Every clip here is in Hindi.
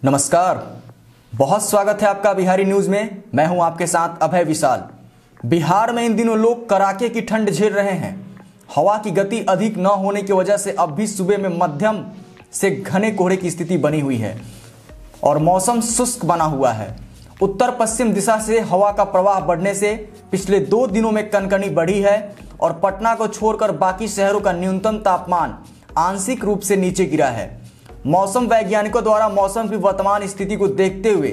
नमस्कार, बहुत स्वागत है आपका बिहारी न्यूज में। मैं हूं आपके साथ अभय विशाल। बिहार में इन दिनों लोग कड़ाके की ठंड झेल रहे हैं। हवा की गति अधिक न होने की वजह से अब भी सुबह में मध्यम से घने कोहरे की स्थिति बनी हुई है और मौसम शुष्क बना हुआ है। उत्तर पश्चिम दिशा से हवा का प्रवाह बढ़ने से पिछले 2 दिनों में कनकनी बढ़ी है और पटना को छोड़कर बाकी शहरों का न्यूनतम तापमान आंशिक रूप से नीचे गिरा है। मौसम वैज्ञानिकों द्वारा मौसम की वर्तमान स्थिति को देखते हुए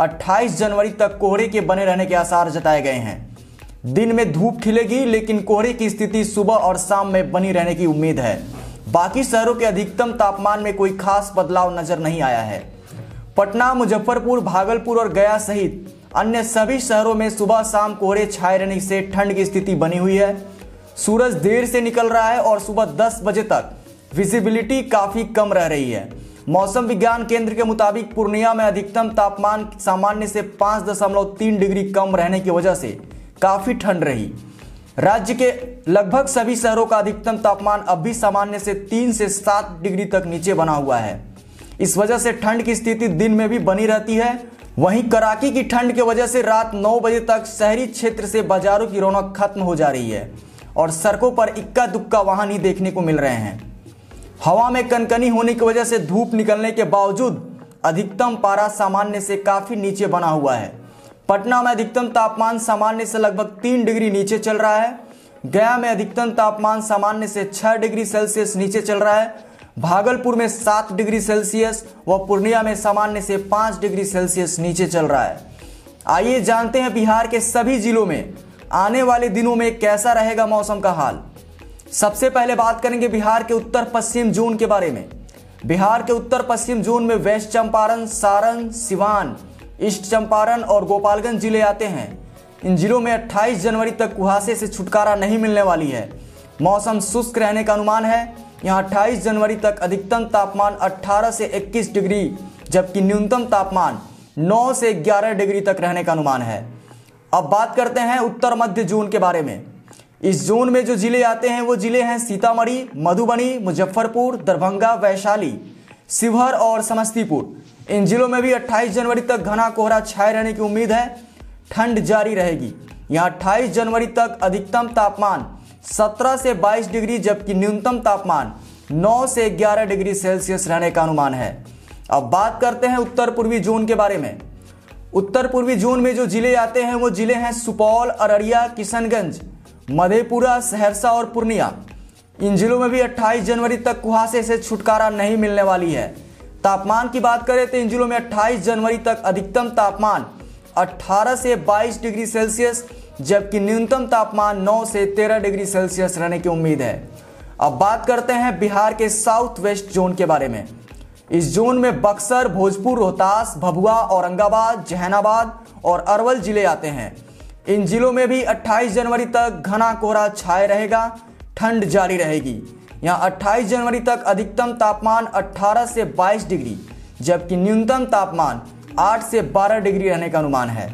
28 जनवरी तक कोहरे के बने रहने के आसार जताए गए हैं। दिन में धूप खिलेगी, लेकिन कोहरे की स्थिति सुबह और शाम में बनी रहने की उम्मीद है। बाकी शहरों के अधिकतम तापमान में कोई खास बदलाव नजर नहीं आया है। पटना, मुजफ्फरपुर, भागलपुर और गया सहित अन्य सभी शहरों में सुबह शाम कोहरे छाए रहने से ठंड की स्थिति बनी हुई है। सूरज देर से निकल रहा है और सुबह 10 बजे तक विजिबिलिटी काफी कम रह रही है। मौसम विज्ञान केंद्र के मुताबिक पूर्णिया में अधिकतम तापमान सामान्य से 5.3 डिग्री कम रहने की वजह से काफी ठंड रही। राज्य के लगभग सभी शहरों का अधिकतम तापमान अब भी सामान्य से 3 से 7 डिग्री तक नीचे बना हुआ है। इस वजह से ठंड की स्थिति दिन में भी बनी रहती है। वहीं कड़ाके की ठंड की वजह से रात 9 बजे तक शहरी क्षेत्र से बाजारों की रौनक खत्म हो जा रही है और सड़कों पर इक्का दुक्का वाहन ही देखने को मिल रहे हैं। हवा में कनकनी होने की वजह से धूप निकलने के बावजूद अधिकतम पारा सामान्य से काफी नीचे बना हुआ है। पटना में अधिकतम तापमान सामान्य से लगभग 3 डिग्री नीचे चल रहा है। गया में अधिकतम तापमान सामान्य से 6 डिग्री सेल्सियस नीचे चल रहा है। भागलपुर में 7 डिग्री सेल्सियस व पूर्णिया में सामान्य से 5 डिग्री सेल्सियस नीचे चल रहा है। आइए जानते हैं बिहार के सभी जिलों में आने वाले दिनों में कैसा रहेगा मौसम का हाल। सबसे पहले बात करेंगे बिहार के उत्तर पश्चिम जोन के बारे में। बिहार के उत्तर पश्चिम जोन में वेस्ट चंपारण, सारण, सिवान, ईस्ट चंपारण और गोपालगंज जिले आते हैं। इन जिलों में 28 जनवरी तक कुहासे से छुटकारा नहीं मिलने वाली है। मौसम शुष्क रहने का अनुमान है। यहाँ 28 जनवरी तक अधिकतम तापमान 18 से 21 डिग्री जबकि न्यूनतम तापमान 9 से 11 डिग्री तक रहने का अनुमान है। अब बात करते हैं उत्तर मध्य जोन के बारे में। इस जोन में जो जिले आते हैं वो जिले हैं सीतामढ़ी, मधुबनी, मुजफ्फरपुर, दरभंगा, वैशाली, शिवहर और समस्तीपुर। इन जिलों में भी 28 जनवरी तक घना कोहरा छाए रहने की उम्मीद है। ठंड जारी रहेगी। यहाँ 28 जनवरी तक अधिकतम तापमान 17 से 22 डिग्री जबकि न्यूनतम तापमान 9 से 11 डिग्री सेल्सियस रहने का अनुमान है। अब बात करते हैं उत्तर पूर्वी जोन के बारे में। उत्तर पूर्वी जोन में जो जिले आते हैं वो जिले हैं सुपौल, अररिया, किशनगंज, मधेपुरा, सहरसा और पूर्णिया। इन जिलों में भी 28 जनवरी तक कुहासे से छुटकारा नहीं मिलने वाली है। तापमान की बात करें तो इन जिलों में 28 जनवरी तक अधिकतम तापमान 18 से 22 डिग्री सेल्सियस जबकि न्यूनतम तापमान 9 से 13 डिग्री सेल्सियस रहने की उम्मीद है। अब बात करते हैं बिहार के साउथ वेस्ट जोन के बारे में। इस जोन में बक्सर, भोजपुर, रोहतास, भभुआ, औरंगाबाद, जहानाबाद और अरवल जिले आते हैं। इन जिलों में भी 28 जनवरी तक घना कोहरा छाए रहेगा। ठंड जारी रहेगी। यहाँ 28 जनवरी तक अधिकतम तापमान 18 से 22 डिग्री जबकि न्यूनतम तापमान 8 से 12 डिग्री रहने का अनुमान है।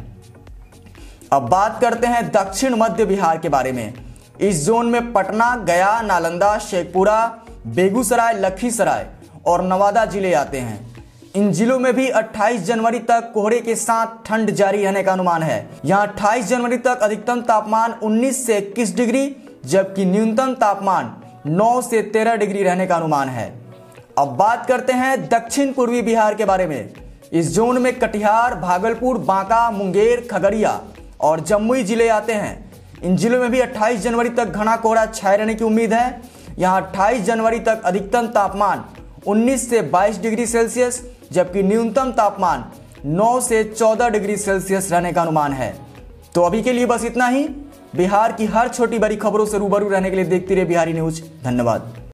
अब बात करते हैं दक्षिण मध्य बिहार के बारे में। इस जोन में पटना, गया, नालंदा, शेखपुरा, बेगूसराय, लखीसराय और नवादा जिले आते हैं। इन जिलों में भी 28 जनवरी तक कोहरे के साथ ठंड जारी रहने का अनुमान है। यहाँ 28 जनवरी तक अधिकतम तापमान 19 से 21 डिग्री जबकि न्यूनतम तापमान 9 से 13 डिग्री रहने का अनुमान है। अब बात करते हैं दक्षिण पूर्वी बिहार के बारे में। इस जोन में कटिहार, भागलपुर, बांका, मुंगेर, खगड़िया और जमुई जिले आते हैं। इन जिलों में भी 28 जनवरी तक घना कोहरा छाए रहने की उम्मीद है। यहाँ 28 जनवरी तक अधिकतम तापमान 19 से 22 डिग्री सेल्सियस जबकि न्यूनतम तापमान 9 से 14 डिग्री सेल्सियस रहने का अनुमान है। तो अभी के लिए बस इतना ही। बिहार की हर छोटी बड़ी खबरों से रूबरू रहने के लिए देखते रहिए बिहारी न्यूज। धन्यवाद।